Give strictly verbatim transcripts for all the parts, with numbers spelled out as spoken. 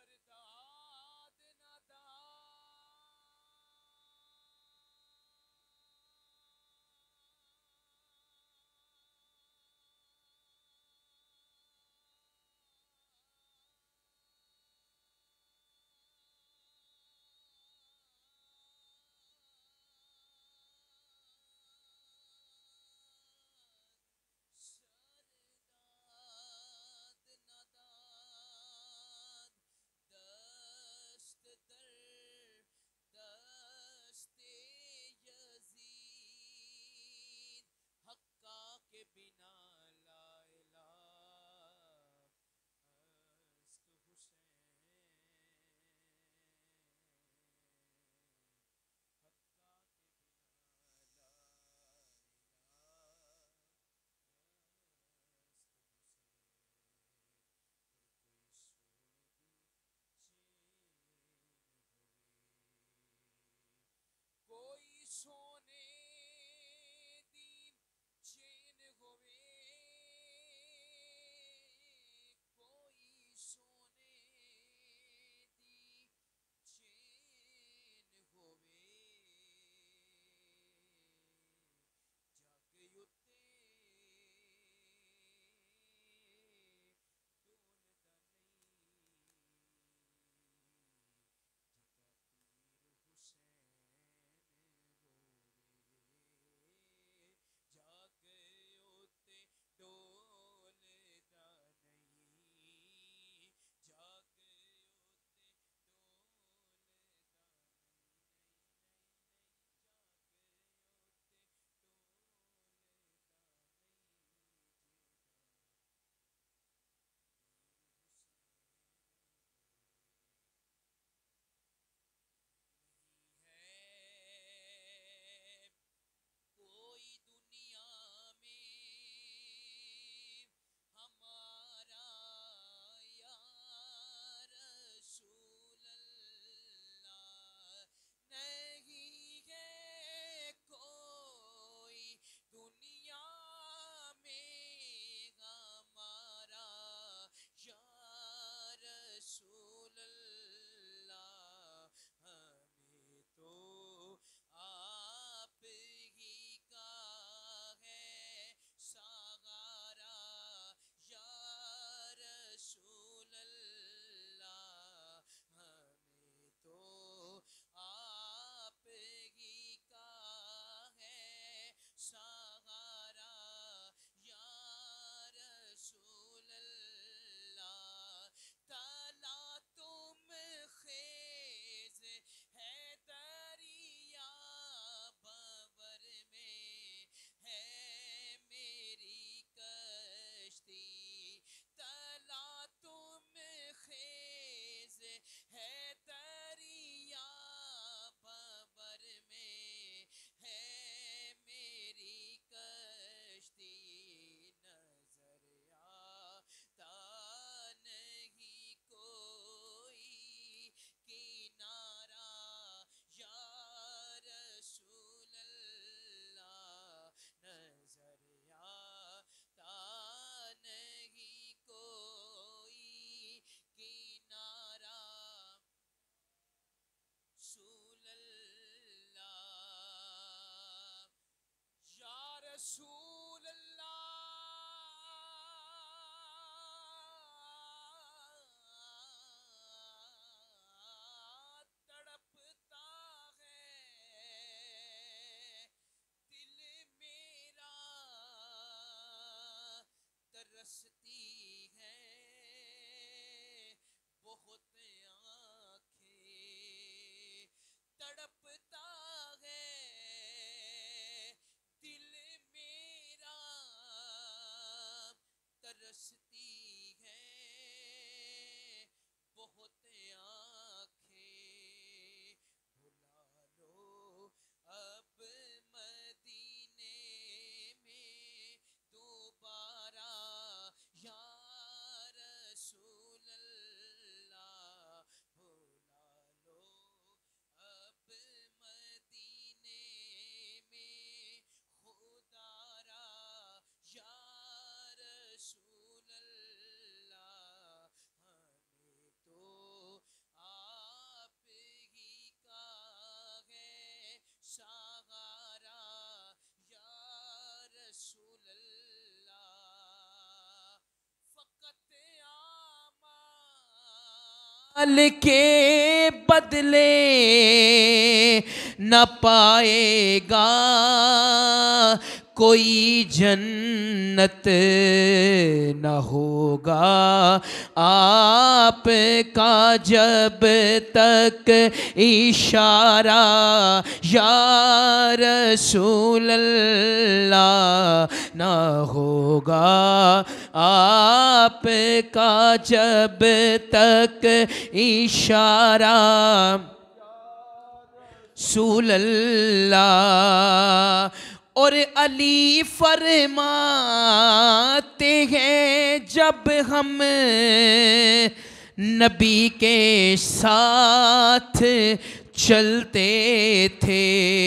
شرداد نداد شرداد نداد در مال کے بدلے نہ پائے گا کوئی جنت نہ ہوگا آپ کا جب تک اشارہ یا رسول اللہ نہ ہوگا آپ کا جب تک اشارہ رسول اللہ۔ اور علی فرماتے ہیں جب ہم نبی کے ساتھ چلتے تھے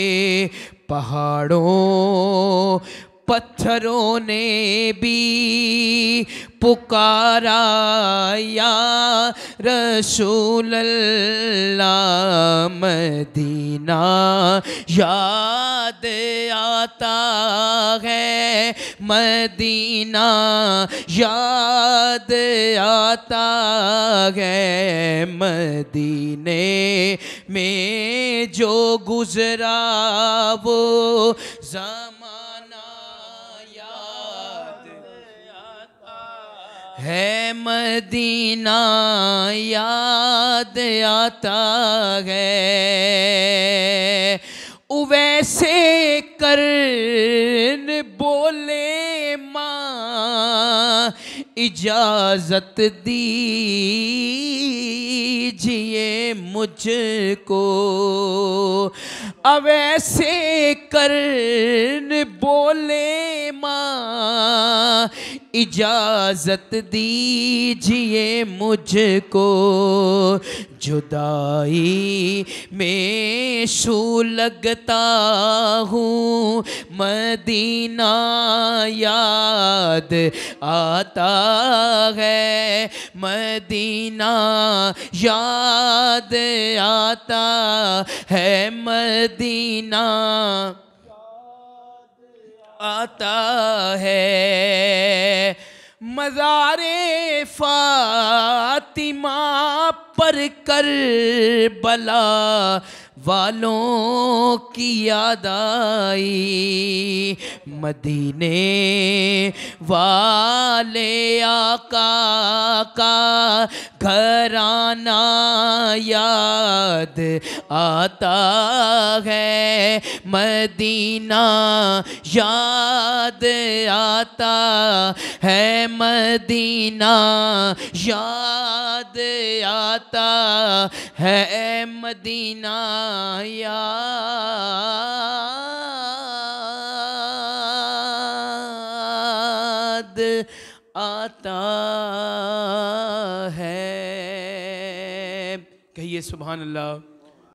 پہاڑوں پتھروں نے بھی پکارا یا رسول اللہ۔ مدینہ یاد آتا ہے مدینہ یاد آتا ہے مدینے میں جو گزرا وہ زمانہ یاد ہے مدینہ یاد آتا ہے۔ ویسے کرن بولے ماں اجازت دیجئے مجھ کو، اویسے کرن بولے ماں اجازت دیجئے مجھ کو، جدائی میں سو لگتا ہوں مدینہ یاد آتا ہے مدینہ یاد آتا ہے مدینہ آتا ہے۔ مزار فاطمہ پر کربلا والوں کی یاد آئی، مدینے والے آقا کا گھرانہ یاد آتا ہے مدینہ یاد آتا ہے مدینہ یاد آتا ہے مدینہ یاد آتا ہے۔ کہیے سبحان اللہ۔